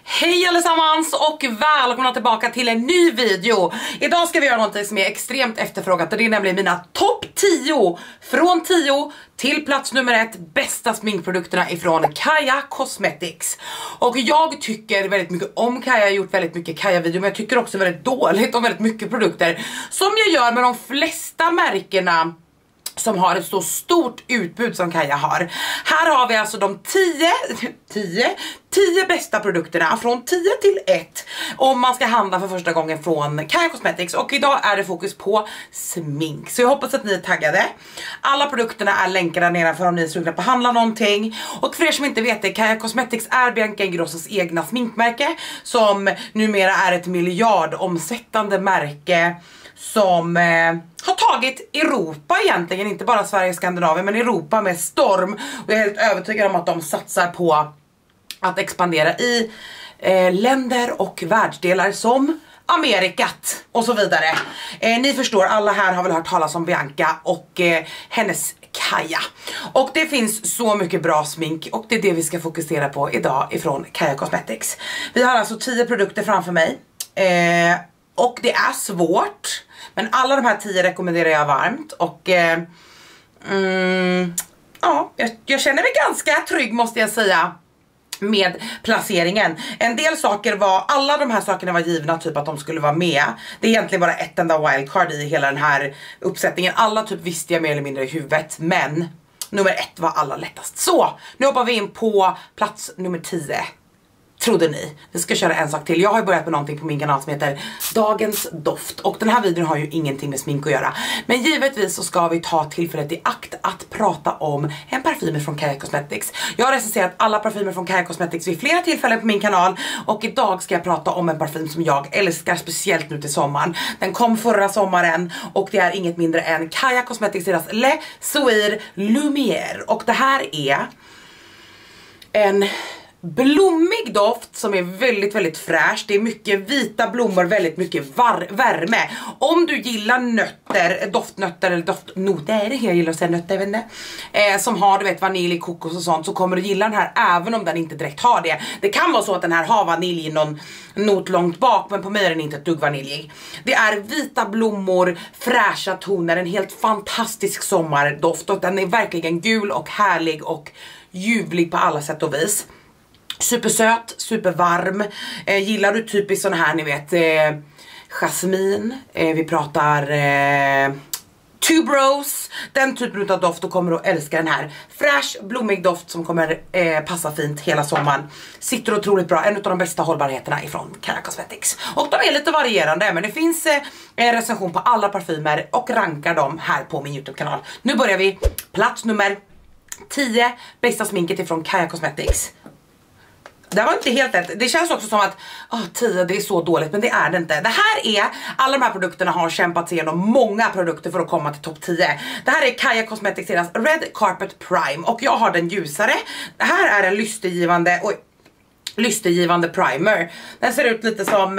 Hej allesammans och välkomna tillbaka till en ny video. Idag ska vi göra något som är extremt efterfrågat och det är nämligen mina topp 10 från 10 till plats nummer 1 bästa sminkprodukterna ifrån Kaja Cosmetics. Och jag tycker väldigt mycket om Kaja, jag har gjort väldigt mycket Kaja-video, men jag tycker också väldigt dåligt om väldigt mycket produkter som jag gör med de flesta märkena som har ett så stort utbud som Kaja har. Här har vi alltså de 10 bästa produkterna från 10 till 1 om man ska handla för första gången från Kaja Cosmetics. Och idag är det fokus på smink. Så jag hoppas att ni är taggade. Alla produkterna är länkade nedanför om ni är sugna på att handla någonting. Och för er som inte vet det, Kaja Cosmetics är Bianca Ingrossos egna sminkmärke som numera är ett miljardomsättande märke som har tagit Europa egentligen, inte bara Sverige och Skandinavien, men Europa med storm. Och jag är helt övertygad om att de satsar på att expandera i länder och världsdelar som Amerikat och så vidare. Ni förstår, alla här har väl hört talas om Bianca och hennes Kaja. Och det finns så mycket bra smink och det är det vi ska fokusera på idag ifrån Kaja Cosmetics. Vi har alltså 10 produkter framför mig. Och det är svårt, men alla de här 10 rekommenderar jag varmt. Och ja, jag känner mig ganska trygg måste jag säga med placeringen. En del saker var, alla de här sakerna var givna typ att de skulle vara med. Det är egentligen bara ett enda wildcard i hela den här uppsättningen. Alla typ visste jag mer eller mindre i huvudet, men nummer 1 var alla lättast. Så, nu hoppar vi in på plats nummer 10. Trodde ni? Vi ska köra en sak till. Jag har ju börjat med någonting på min kanal som heter Dagens doft. Och den här videon har ju ingenting med smink att göra. Men givetvis så ska vi ta tillfället i akt att prata om en parfym från Kaja Cosmetics. Jag har recenserat alla parfymer från Kaja Cosmetics vid flera tillfällen på min kanal. Och idag ska jag prata om en parfym som jag älskar speciellt nu till sommaren. Den kom förra sommaren och det är inget mindre än Kaja Cosmetics deras Le Soir Lumière. Och det här är en blommig doft som är väldigt, väldigt fräsch. Det är mycket vita blommor, väldigt mycket värme. Om du gillar nötter, doftnötter eller doftnoter, jag gillar att säga nötter, jag vet inte, som har, du vet, vanilj, kokos och sånt, så kommer du gilla den här även om den inte direkt har det. Det kan vara så att den här har vanilj i någon not långt bak, men på mig är den inte ett dugg vaniljig. Det är vita blommor, fräscha toner, en helt fantastisk sommardoft och den är verkligen gul och härlig och ljuvlig på alla sätt och vis. Supersöt, supervarm. Gillar du typiskt sån här, ni vet, jasmin. Vi pratar tuberose. Den typen av doft, då kommer du att älska den här. Fräsch, blommig doft som kommer passa fint hela sommaren. Sitter otroligt bra. En av de bästa hållbarheterna ifrån Kaja Cosmetics. Och de är lite varierande, men det finns en recension på alla parfymer och rankar dem här på min YouTube-kanal. Nu börjar vi. Plats nummer 10. Bästa sminket ifrån Kaja Cosmetics. Det var inte helt rätt. Det känns också som att 10, det är så dåligt, men det är det inte. Det här är, alla de här produkterna har kämpat sig igenom många produkter för att komma till topp 10. Det här är Kaja Cosmetics deras Red Carpet Prime och jag har den ljusare. Det här är en lystergivande primer. Den ser ut lite som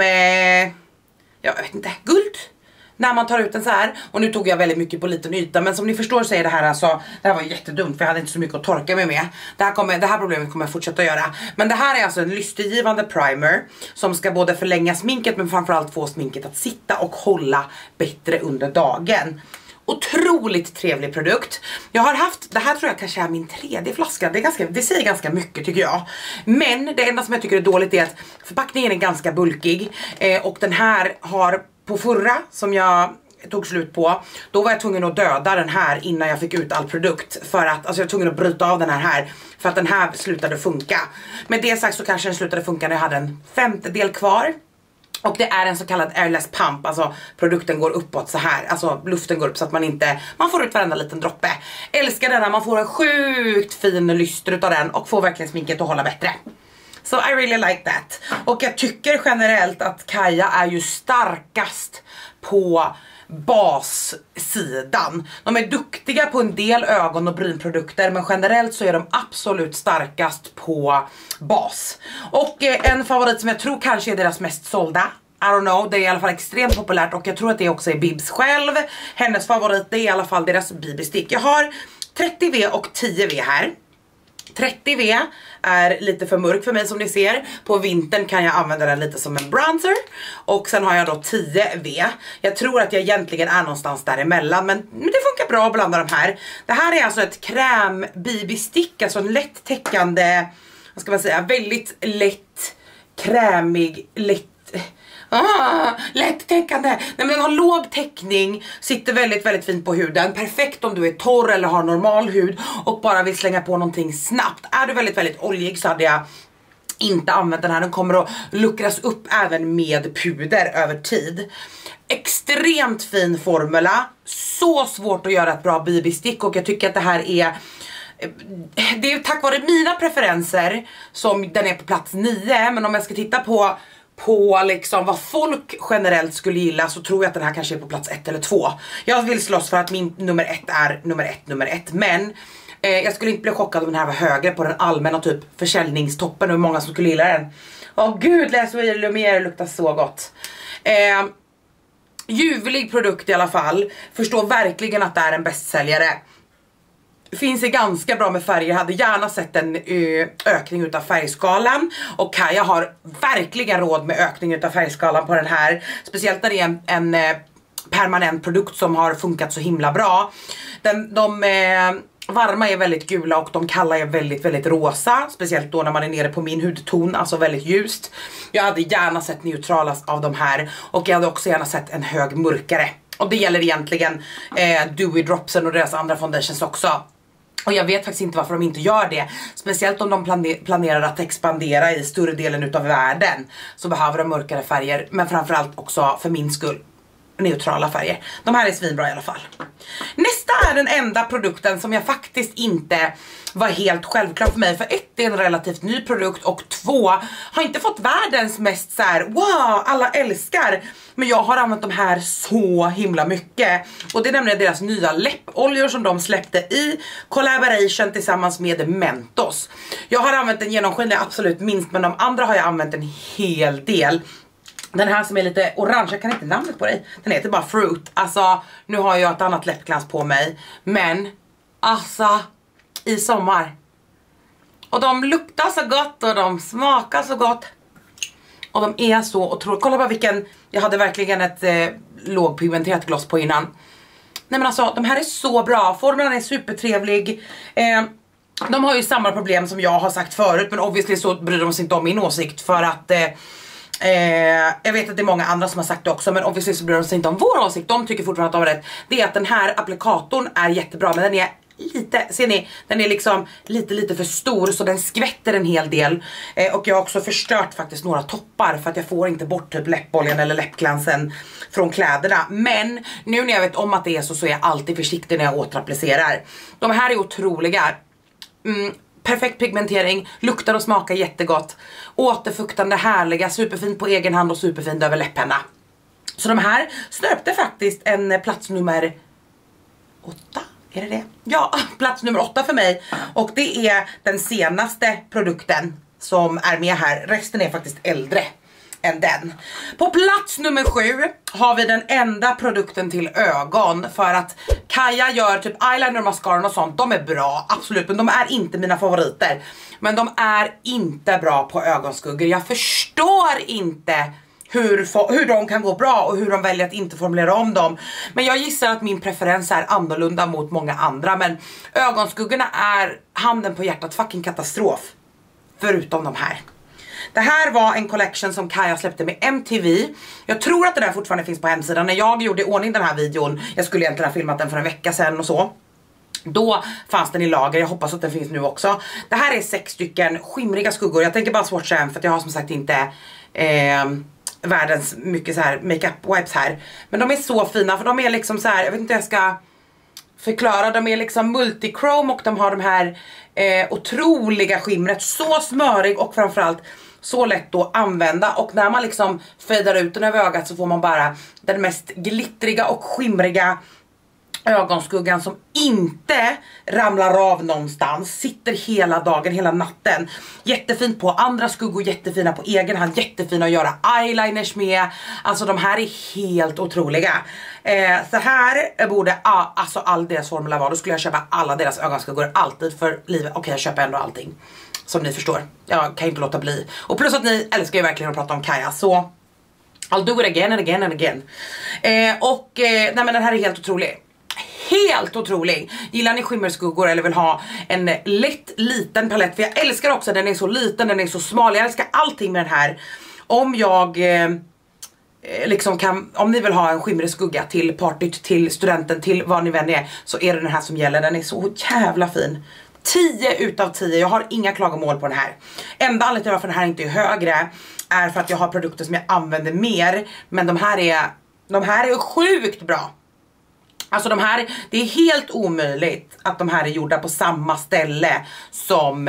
jag vet inte, guld. När man tar ut den så här. Och nu tog jag väldigt mycket på liten yta. Men som ni förstår så är det här alltså, det här var jättedumt för jag hade inte så mycket att torka mig med. Det här problemet kommer jag fortsätta göra. Men det här är alltså en lystergivande primer som ska både förlänga sminket men framförallt få sminket att sitta och hålla bättre under dagen. Otroligt trevlig produkt. Jag har haft, det här tror jag kanske är min 3:e flaska. Det säger ganska mycket tycker jag. Men det enda som jag tycker är dåligt är att förpackningen är ganska bulkig. Och den här har, på förra som jag tog slut på, då var jag tvungen att döda den här innan jag fick ut all produkt. För att, alltså jag var tvungen att bryta av den här för att den här slutade funka. Med det sagt så kanske den slutade funka när jag hade en 5/10 kvar. Och det är en så kallad airless pump, alltså produkten går uppåt så här, alltså luften går upp så att man får ut varenda liten droppe. Älskar den här, man får en sjukt fin lyster utav den och får verkligen sminket att hålla bättre. So I really like that. Och jag tycker generellt att Kaja är ju starkast på bassidan. De är duktiga på en del ögon- och brynprodukter, men generellt så är de absolut starkast på bas. Och en favorit som jag tror kanske är deras mest sålda, I don't know, det är i alla fall extremt populärt och jag tror att det också är Bibs själv. Hennes favorit är i alla fall deras BB-stick. Jag har 30V och 10V här. 30V är lite för mörk för mig som ni ser. På vintern kan jag använda den lite som en bronzer. Och sen har jag då 10V. Jag tror att jag egentligen är någonstans däremellan, men det funkar bra att blanda de här. Det här är alltså ett kräm BB-stick, alltså en lätt täckande, vad ska man säga, väldigt lätt, krämig, lätt täckande. Nej, men den har låg täckning, sitter väldigt väldigt fint på huden. Perfekt om du är torr eller har normal hud och bara vill slänga på någonting snabbt. Är du väldigt väldigt oljig så hade jag inte använt den här. Den kommer att luckras upp även med puder över tid. Extremt fin formula. Så svårt att göra ett bra BB-stick, och jag tycker att det här är, det är tack vare mina preferenser som den är på plats 9. Men om jag ska titta på liksom vad folk generellt skulle gilla, så tror jag att den här kanske är på plats 1 eller 2. Jag vill slåss för att min nummer 1 är nummer 1. Men jag skulle inte bli chockad om den här var högre på den allmänna typ försäljningstoppen och hur många som skulle gilla den. Åh gud, läs vad Lumière luktar så gott. Ljuvlig produkt i alla fall. Förstår verkligen att det är en bästsäljare. Finns det ganska bra med färger. Hade gärna sett en ökning utav färgskalan. Och Kaja har verkligen råd med ökning utav färgskalan på den här. Speciellt när det är en permanent produkt som har funkat så himla bra. De varma är väldigt gula och de kalla är väldigt väldigt rosa. Speciellt då när man är nere på min hudton, alltså väldigt ljust. Jag hade gärna sett neutrala av de här. Och jag hade också gärna sett en hög mörkare. Och det gäller egentligen Dewy Dropsen och deras andra foundations också. Och jag vet faktiskt inte varför de inte gör det. Speciellt om de planerar att expandera i större delen utav världen, så behöver de mörkare färger. Men framförallt också för min skull neutrala färger. De här är svinbra i alla fall. Nästa är den enda produkten som jag faktiskt inte var helt självklar för mig. För 1, det är en relativt ny produkt, och 2, har inte fått världens mest så här, wow, alla älskar. Men jag har använt de här så himla mycket. Och det är nämligen deras nya läppoljor som de släppte i collaboration tillsammans med Mentos. Jag har använt den genomskinlig absolut minst, men de andra har jag använt en hel del. Den här som är lite orange, jag kan inte namnet på dig. Den heter bara Fruit. Alltså, nu har jag ett annat läppglans på mig. Men, alltså, i sommar. Och de luktar så gott och de smakar så gott. Och de är så otroligt. Kolla bara vilken, jag hade verkligen ett lågpigmenterat gloss på innan. Nej men alltså, de här är så bra. Formeln är supertrevlig. De har ju samma problem som jag har sagt förut. Men obviously så bryr de sig inte om min åsikt. För att jag vet att det är många andra som har sagt det också, men obviously så bryr de sig inte om vår åsikt. De tycker fortfarande att de har rätt. Det är att den här applikatorn är jättebra, men den är lite, ser ni, den är liksom lite för stor, så den skvätter en hel del. Och jag har också förstört faktiskt några toppar, för att jag får inte bort typ läppoljan eller läppglansen från kläderna. Men nu när jag vet om att det är så är jag alltid försiktig när jag återapplicerar. De här är otroliga. Perfekt pigmentering, luktar och smakar jättegott. Återfuktande, härliga, superfint på egen hand och superfint över läpparna. Så de här snöpte faktiskt en plats nummer 8. Är det det? Ja, plats nummer 8 för mig. Och det är den senaste produkten som är med här. Resten är faktiskt äldre än den. På plats nummer 7 har vi den enda produkten till ögon. För att Kaja gör typ eyeliner, mascara och sånt. De är bra, absolut. Men de är inte mina favoriter. Men de är inte bra på ögonskuggor. Jag förstår inte hur de kan gå bra och hur de väljer att inte formulera om dem. Men jag gissar att min preferens är annorlunda mot många andra. Men ögonskuggorna är, handen på hjärtat, fucking katastrof. Förutom de här. Det här var en collection som Kaja släppte med MTV. Jag tror att det där fortfarande finns på hemsidan. När jag gjorde i ordning den här videon, jag skulle egentligen ha filmat den för en vecka sedan och så, då fanns den i lager. Jag hoppas att den finns nu också. Det här är 6 stycken skimriga skuggor. Jag tänker bara swatcha en, för att jag har som sagt inte världens mycket så här makeup wipes här. Men de är så fina, för de är liksom så här, jag vet inte hur jag ska förklara. De är liksom multichrome och de har de här otroliga skimret. Så smörig och framförallt så lätt att använda. Och när man liksom fejdar ut den över ögat så får man bara den mest glittriga och skimriga ögonskuggan som inte ramlar av någonstans, sitter hela dagen, hela natten. Jättefint på andra skuggor, jättefina på egen hand, jättefina att göra eyeliners med. Alltså de här är helt otroliga. Så här borde alltså all deras formula vara. Då skulle jag köpa alla deras ögonskuggor alltid för livet. Okej, jag köper ändå allting. Som ni förstår. Jag kan inte låta bli. Och plus att ni älskar ju verkligen att prata om Kaja, så I'll do it again and again and again. Nej men den här är helt otrolig. Helt otrolig. Gillar ni skimmerskuggor eller vill ha en lätt liten palett, för jag älskar också den är så liten, den är så smal. Jag älskar allting med den här. Om jag liksom kan, om ni vill ha en skimrig skugga till partyt, till studenten, till vad ni vän är, så är det den här som gäller. Den är så jävla fin. 10 utav 10, jag har inga klagomål på den här. Enda anledningen till varför den här inte är högre är för att jag har produkter som jag använder mer. Men de här är sjukt bra. Alltså de här, det är helt omöjligt att de här är gjorda på samma ställe som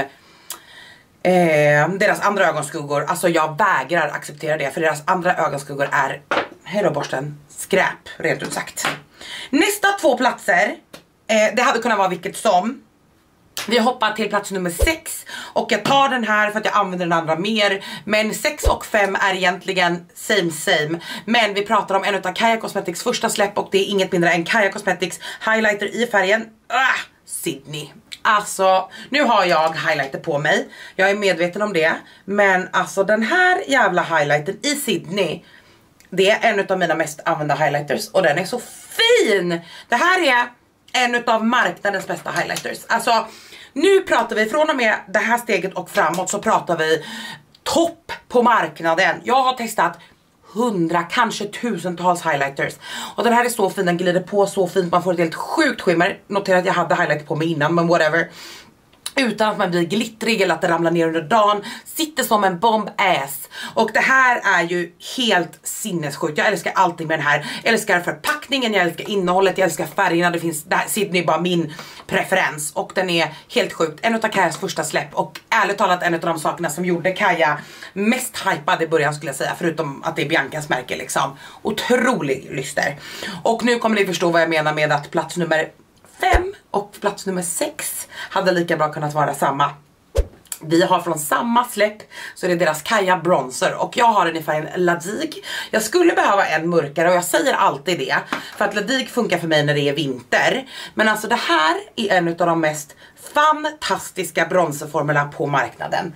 deras andra ögonskuggor. Alltså jag vägrar acceptera det, för deras andra ögonskuggor är, hej då borsten, skräp rent ut sagt. Nästa 2 platser, det hade kunnat vara vilket som. Vi hoppar till plats nummer 6 och jag tar den här för att jag använder den andra mer. Men 6 och 5 är egentligen same. Men vi pratar om en av Kaja Cosmetics första släpp och det är inget mindre än Kaja Cosmetics highlighter i färgen Sydney. Alltså, nu har jag highlighter på mig. Jag är medveten om det. Men alltså den här jävla highlightern i Sydney, det är en av mina mest använda highlighters och den är så fin. Det här är en av marknadens bästa highlighters. Alltså, nu pratar vi från och med det här steget och framåt, så pratar vi topp på marknaden. Jag har testat 100, kanske tusentals highlighters. Och den här är så fin, den glider på så fint. Man får ett helt sjukt skimmer. Notera att jag hade highlighter på mig innan, men whatever. Utan att man blir glittrig eller att det ramlar ner under dagen. Sitter som en bomb ass. Och det här är ju helt sinnessjukt. Jag älskar allting med den här. Jag älskar förpackningen, jag älskar innehållet, jag älskar färgerna. Det finns, där Sydney är bara min preferens. Och den är helt sjukt. En av Kajas första släpp. Och ärligt talat en av de sakerna som gjorde Kaja mest hypad i början skulle jag säga. Förutom att det är Biancas märke liksom. Otrolig lyster. Och nu kommer ni förstå vad jag menar med att plats nummer 5 och plats nummer 6 hade lika bra kunnat vara samma. Vi har från samma släpp, så det är deras Kaja bronzer och jag har den i färgen Ladig. Jag skulle behöva en mörkare och jag säger alltid det, för att Ladig funkar för mig när det är vinter. Men alltså det här är en av de mest fantastiska bronzerformerna på marknaden.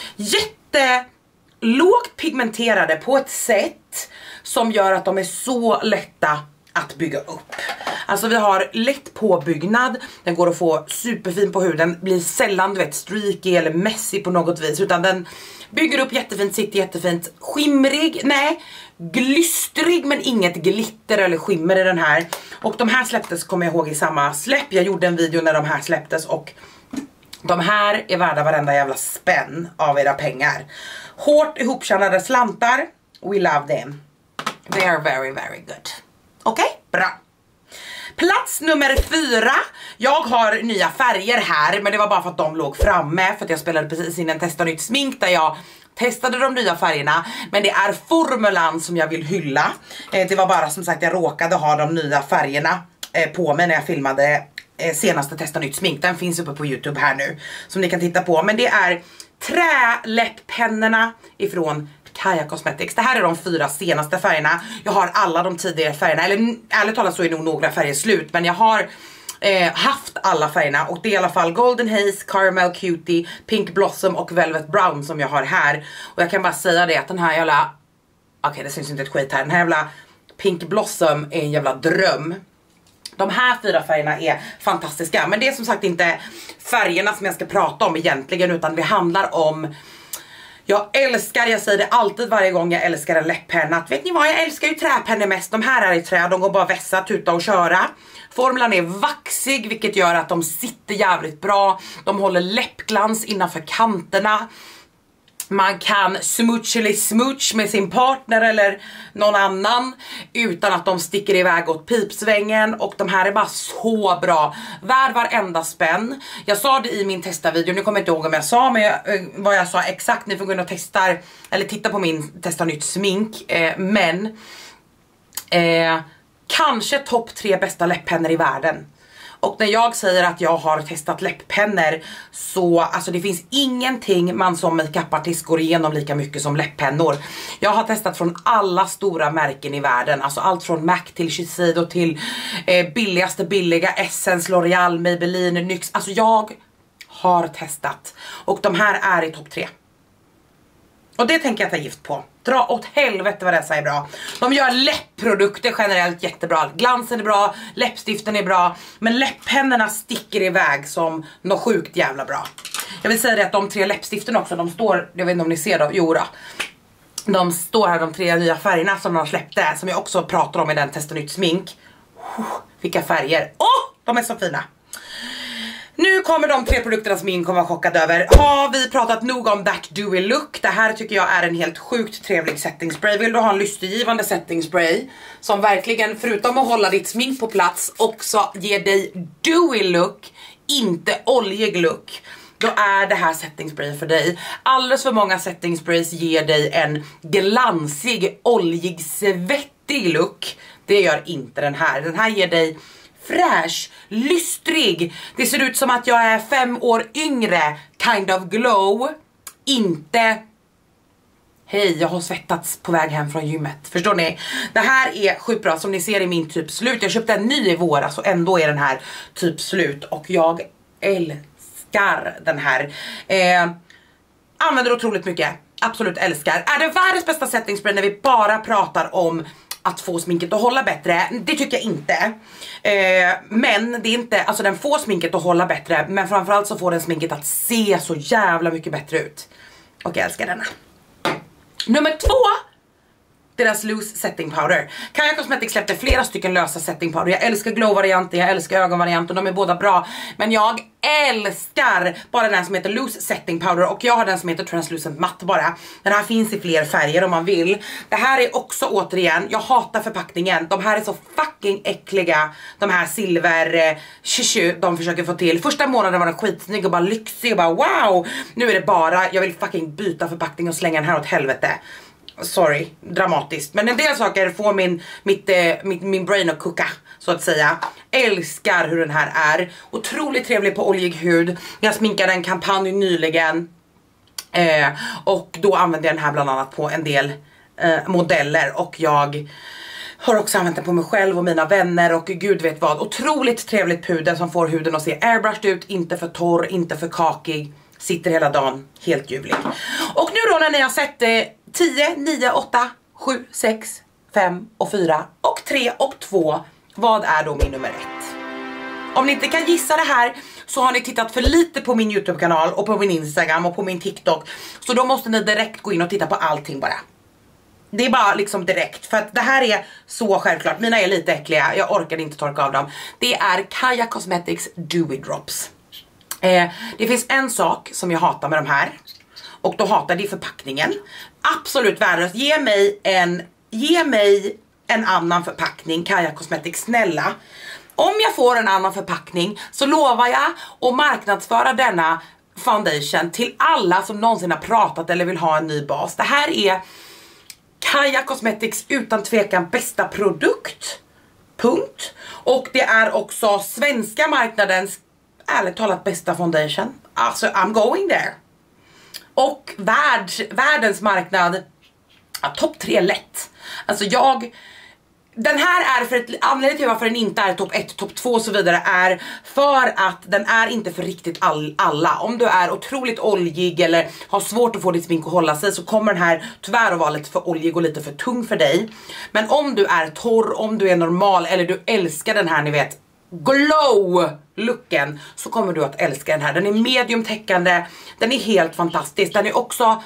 Jättelågt pigmenterade på ett sätt som gör att de är så lätta att bygga upp. Alltså vi har lätt påbyggnad. Den går att få superfin på huden. Blir sällan, du vet, streaky eller messy på något vis. Utan den bygger upp jättefint, sitter jättefint. Skimrig, nej, glystrig men inget glitter eller skimmer i den här. Och de här släpptes, kommer jag ihåg, i samma släpp. Jag gjorde en video när de här släpptes och de här är värda varenda jävla spänn av era pengar. Hårt ihoptjänade slantar. We love them. They are very, very good. Okej, bra. Plats nummer 4. Jag har nya färger här, men det var bara för att de låg framme. För att jag spelade precis in en testa nytt smink där jag testade de nya färgerna. Men det är formulan som jag vill hylla. Det var bara som sagt, jag råkade ha de nya färgerna på mig när jag filmade senaste testa nytt smink. Den finns uppe på YouTube här nu, som ni kan titta på. Men det är träläpppennorna ifrån Kaja Cosmetics. Det här är de 4 senaste färgerna. Jag har alla de tidigare färgerna. Eller ärligt talat så är nog några färger slut. Men jag har haft alla färgerna. Och det är i alla fall Golden Haze, Caramel Cutie, Pink Blossom och Velvet Brown som jag har här. Och jag kan bara säga det att den här jävla... Okej, det syns inte ett skit här. Den här jävla Pink Blossom är en jävla dröm. De här 4 färgerna är fantastiska. Men det är som sagt inte färgerna som jag ska prata om egentligen. Utan det handlar om... Jag älskar, jag säger det alltid varje gång jag älskar en läpppenna. Vet ni vad, jag älskar ju träpennor mest. De här är i trä, de går bara vässa, tuta och köra. Formulan är vaxig, vilket gör att de sitter jävligt bra. De håller läppglans innanför kanterna. Man kan smooch med sin partner eller någon annan utan att de sticker iväg åt pipsvängen. Och de här är bara så bra. Värd varenda spänn. Jag sa det i min testavideo, nu kommer jag inte ihåg om jag sa, men vad jag sa exakt. Ni får gå in och testa, eller titta på min testa nytt smink. kanske topp 3 bästa läpppennor i världen. Och när jag säger att jag har testat läpppennor så alltså det finns ingenting man som makeupartist går igenom lika mycket som läpppennor. Jag har testat från alla stora märken i världen, alltså allt från MAC till Shiseido till billigaste billiga Essence, L'Oreal, Maybelline, NYX. Alltså jag har testat och de här är i topp 3. Och det tänker jag ta gift på. Dra åt helvete vad dessa är bra. De gör läppprodukter generellt jättebra. Glansen är bra, läppstiften är bra. Men läpppennorna sticker iväg som något sjukt jävla bra. Jag vill säga det att de 3 läppstiften också, de står, jag vet inte om ni ser dem, jo då. De står här, de 3 nya färgerna som de släppte, som jag också pratar om i den Testa Nytt smink. Vilka färger, de är så fina. Nu kommer de 3 produkterna som min kommer vara chockad över. Har vi pratat nog om That Dewy Look. Det här tycker jag är en helt sjukt trevlig setting spray. Vill du ha en lystergivande setting spray som verkligen förutom att hålla ditt smink på plats också ger dig dewy look, inte oljig look, då är det här setting spray för dig. Alldeles för många setting sprays ger dig en glansig, oljig, svettig look. Det gör inte den här. Den här ger dig fräsch, lystrig. Det ser ut som att jag är 5 år yngre, kind of glow. Inte hej, jag har svettats på väg hem från gymmet. Förstår ni? Det här är sjukt bra, som ni ser i min typ slut. Jag köpte en ny i våras och ändå är den här typ slut. Och jag älskar den här. Använder otroligt mycket. Absolut älskar. Är det världens bästa setting spray när vi bara pratar om att få sminket att hålla bättre? Det tycker jag inte. Men det är inte, alltså den får sminket att hålla bättre, men framförallt så får den sminket att se så jävla mycket bättre ut. Och jag älskar denna. Nummer 2, deras loose setting powder. Kaja Cosmetics släppte flera stycken lösa setting powder. Jag älskar glow-varianten, jag älskar ögonvarianten, de är båda bra. Men jag älskar bara den som heter loose setting powder och jag har den som heter translucent matte bara. Den här finns i fler färger om man vill. Det här är också återigen, jag hatar förpackningen. De här är så fucking äckliga. De här silver de försöker få till. Första månaden var den skitsnygg och bara lyxig och bara wow. Nu är det bara, jag vill fucking byta förpackning och slänga den här åt helvete. Sorry, dramatiskt. Men en del saker får min brain att koka, så att säga. Älskar hur den här är. Otroligt trevlig på oljig hud. Jag sminkade en kampanj nyligen. Och då använde jag den här bland annat på en del modeller. Och jag har också använt den på mig själv och mina vänner och gud vet vad. Otroligt trevligt puder som får huden att se airbrushed ut. Inte för torr, inte för kakig. Sitter hela dagen, helt ljuvlig. Och nu då när ni har sett 10, 9, 8, 7, 6, 5 och 4 och 3 och 2. Vad är då min nummer 1? Om ni inte kan gissa det här så har ni tittat för lite på min YouTube-kanal och på min Instagram och på min TikTok. Så då måste ni direkt gå in och titta på allting bara. Det är bara liksom direkt, för att det här är så självklart. Mina är lite äckliga, jag orkade inte torka av dem. Det är Kaja Cosmetics Dewy Drops. Det finns en sak som jag hatar med de här. Och då hatar det förpackningen. Absolut värdelöst. Ge mig en annan förpackning, Kaja Cosmetics, snälla. Om jag får en annan förpackning så lovar jag att marknadsföra denna foundation till alla som någonsin har pratat eller vill ha en ny bas. Det här är Kaja Cosmetics utan tvekan bästa produkt. Punkt. Och det är också svenska marknadens ärligt talat bästa foundation. Alltså I'm going there. Och världens marknad, topp 3 lätt. Alltså den här är för ett anledning till varför den inte är topp 1, topp 2 och så vidare är för att den är inte för riktigt alla. Om du är otroligt oljig eller har svårt att få ditt smink att hålla sig så kommer den här tyvärr att vara lite för oljig och lite för tung för dig. Men om du är torr, om du är normal eller du älskar den här, ni vet, glow-looken, så kommer du att älska den här. Den är medium täckande, den är helt fantastisk. Den är också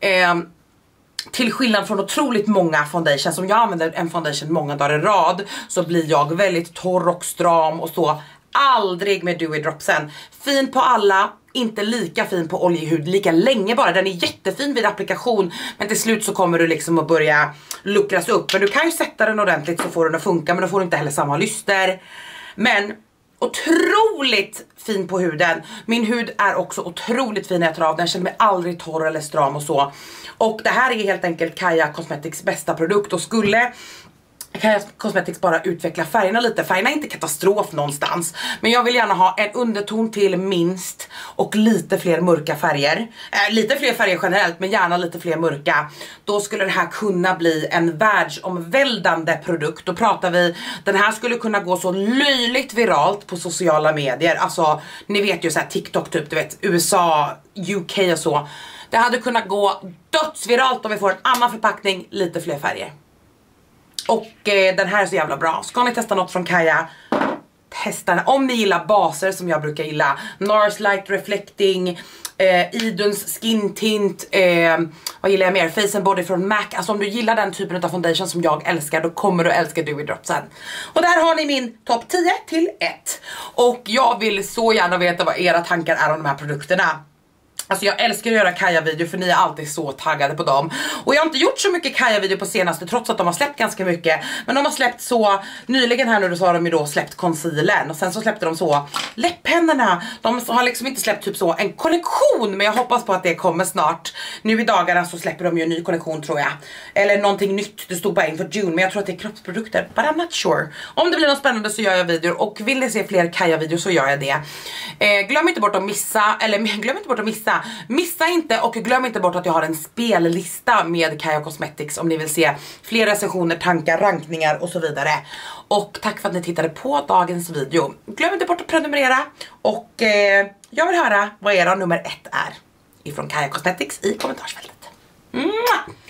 till skillnad från otroligt många foundations, som jag använder en foundation många dagar i rad, så blir jag väldigt torr och stram och så. Aldrig med Dewy Dropsen. Fin på alla, inte lika fin på oljig hud lika länge bara. Den är jättefin vid applikation, men till slut så kommer du liksom att börja luckras upp. Men du kan ju sätta den ordentligt så får den att funka, men då får du inte heller samma lyster. Men otroligt fin på huden. Min hud är också otroligt fin när jag tar av den. Känner mig aldrig torr eller stram och så. Och det här är helt enkelt Kaja Cosmetics bästa produkt. Och skulle Kaja Cosmetics bara utveckla färgerna lite. Färgerna är inte katastrof någonstans, men jag vill gärna ha en underton till minst och lite fler mörka färger. Lite fler färger generellt, men gärna lite fler mörka. Då skulle det här kunna bli en världsomvälvande produkt. Då pratar vi, den här skulle kunna gå så löjligt viralt på sociala medier. Alltså, ni vet ju så här TikTok typ, du vet, USA, UK och så. Det hade kunnat gå dödsviralt om vi får en annan förpackning, lite fler färger. Och den här är så jävla bra. Ska ni testa något från Kaja, testa den. Om ni gillar baser som jag brukar gilla, NARS Light Reflecting, Iduns Skin Tint, vad gillar jag mer? Face and Body från MAC. Alltså om du gillar den typen av foundation som jag älskar, då kommer du älska Dewy Drop sen. Och där har ni min topp 10 till 1. Och jag vill så gärna veta vad era tankar är om de här produkterna. Alltså jag älskar att göra Kaja-video för ni är alltid så taggade på dem. Och jag har inte gjort så mycket Kaja-video på senaste, trots att de har släppt ganska mycket. Men de har släppt så, nyligen här nu så har de ju då släppt concealern. Och sen så släppte de så läpppennorna. De har liksom inte släppt typ så en kollektion, men jag hoppas på att det kommer snart. Nu i dagarna så släpper de ju en ny kollektion tror jag. Eller någonting nytt, det stod bara inför June. Men jag tror att det är kroppsprodukter, but I'm not sure. Om det blir något spännande så gör jag videor. Och vill ni se fler Kaja-videor så gör jag det. Glöm inte bort att missa inte och glöm inte bort att jag har en spellista med Kaja Cosmetics om ni vill se fler recensioner, tankar, rankningar och så vidare. Och tack för att ni tittade på dagens video. Glöm inte bort att prenumerera och jag vill höra vad era nummer 1 är ifrån Kaja Cosmetics i kommentarsfältet.